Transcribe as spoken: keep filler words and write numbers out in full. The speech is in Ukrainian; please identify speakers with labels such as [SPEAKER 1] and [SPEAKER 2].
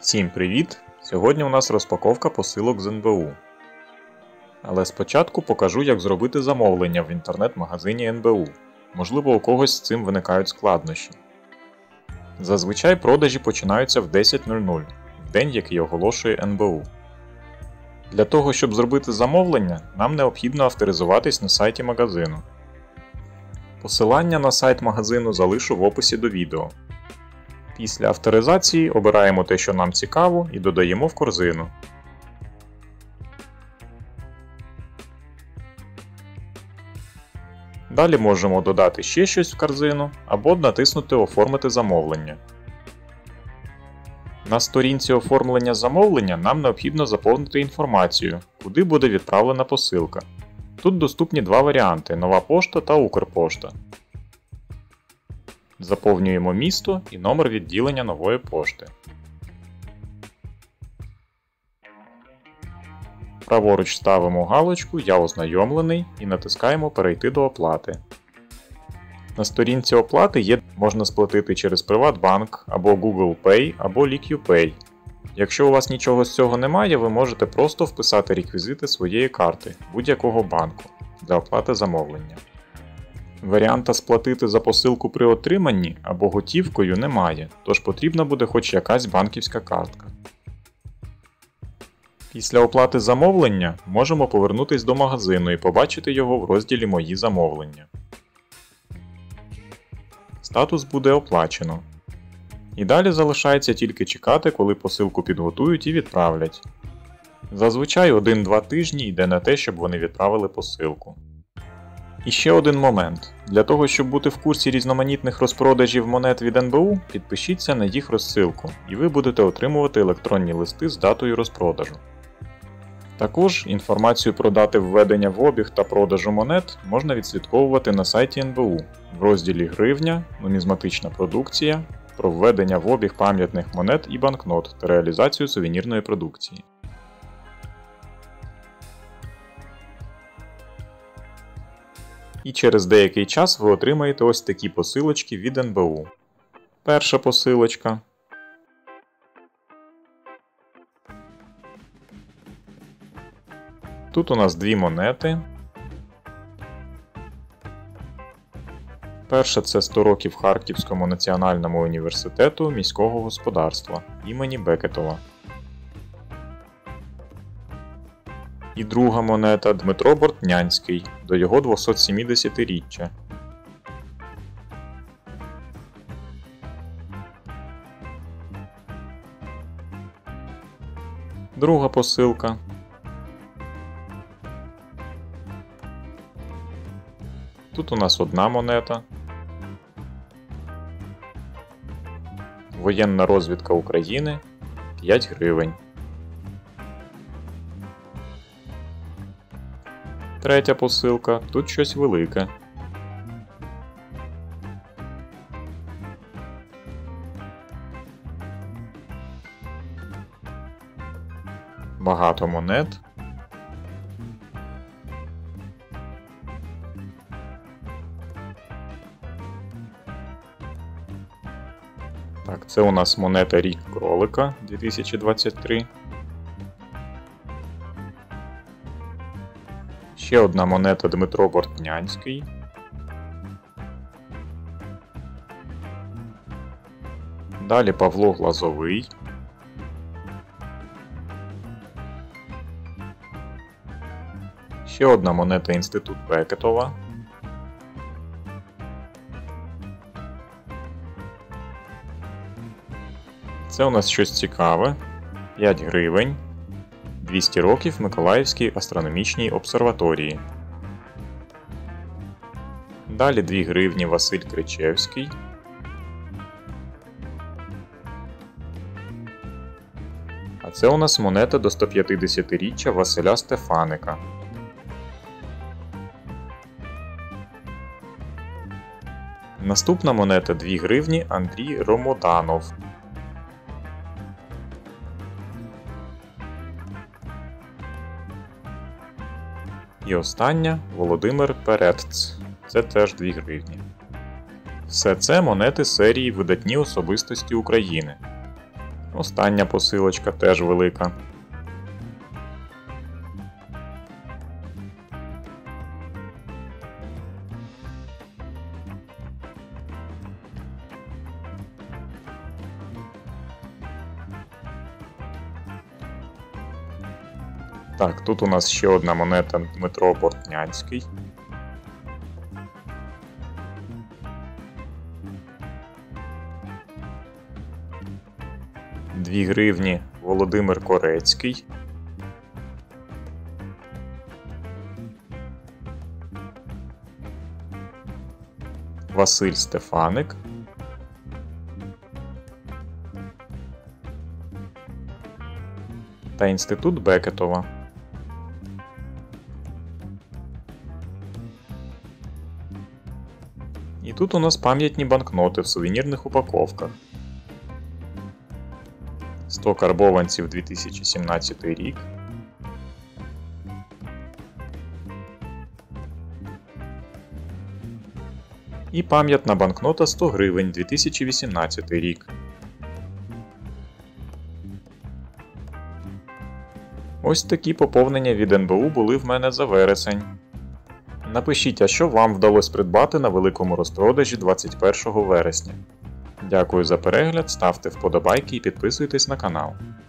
[SPEAKER 1] Всім привіт! Сьогодні у нас розпаковка посилок з ен бе у. Але спочатку покажу, як зробити замовлення в інтернет-магазині ен бе у. Можливо, у когось з цим виникають складнощі. Зазвичай продажі починаються в десять нуль нуль, в день, який оголошує ен бе у. Для того, щоб зробити замовлення, нам необхідно авторизуватись на сайті магазину. Посилання на сайт магазину залишу в описі до відео. Після авторизації обираємо те, що нам цікаво, і додаємо в корзину. Далі можемо додати ще щось в корзину або натиснути «Оформити замовлення». На сторінці оформлення замовлення нам необхідно заповнити інформацію, куди буде відправлена посилка. Тут доступні два варіанти – Нова пошта та Укрпошта. Заповнюємо місто і номер відділення нової пошти. Праворуч ставимо галочку «Я ознайомлений» і натискаємо «Перейти до оплати». На сторінці оплати є можна сплатити через Приватбанк, або Google Pay, або LiquidPay. Якщо у вас нічого з цього немає, ви можете просто вписати реквізити своєї карти будь-якого банку для оплати замовлення. Варіанта сплатити за посилку при отриманні або готівкою немає, тож потрібна буде хоч якась банківська картка. Після оплати замовлення можемо повернутися до магазину і побачити його в розділі «Мої замовлення». Статус буде оплачено. І далі залишається тільки чекати, коли посилку підготують і відправлять. Зазвичай один-два тижні йде на те, щоб вони відправили посилку. І ще один момент. Для того, щоб бути в курсі різноманітних розпродажів монет від ен бе у, підпишіться на їх розсилку, і ви будете отримувати електронні листи з датою розпродажу. Також інформацію про дати введення в обіг та продажу монет можна відслідковувати на сайті ен бе у в розділі «Гривня», «Нумізматична продукція», про введення в обіг пам'ятних монет і банкнот та реалізацію сувенірної продукції. І через деякий час ви отримаєте ось такі посилочки від ен бе у. Перша посилочка. Тут у нас дві монети. Перша – це сто років Харківському національному університету міського господарства імені Бекетова. І друга монета – Дмитро Бортнянський до його двохсотсімдесятиріччя. Друга посилка. Тут у нас одна монета. Воєнна розвідка України – п'ять гривень. Третя посилка, тут щось велике. Багато монет. Так, це у нас монета Рік кролика дві тисячі двадцять три. Ще одна монета Дмитро Бортнянський. Далі Павло Глазовий. Ще одна монета Інститут Бекетова. Це у нас щось цікаве. п'ять гривень. двісті років Миколаївській астрономічній обсерваторії. Далі дві гривні Василь Кричевський. А це у нас монета до стоп'ятдесятиріччя Василя Стефаника. Наступна монета дві гривні Андрій Ромоданов. І остання Володимир Перетц. Це теж дві гривні. Все це монети серії «Видатні особистості України». Остання посилочка теж велика. Так, тут у нас ще одна монета Дмитро Бортнянський. дві гривні Володимир Корецький. Василь Стефаник. Та інститут Бекетова. І тут у нас пам'ятні банкноти в сувенірних упаковках. сто карбованців дві тисячі сімнадцятий рік. І пам'ятна банкнота сто гривень дві тисячі вісімнадцятий рік. Ось такі поповнення від ен бе у були в мене за вересень. Напишіть, а що вам вдалося придбати на великому розпродажі двадцять першого вересня. Дякую за перегляд, ставте вподобайки і підписуйтесь на канал.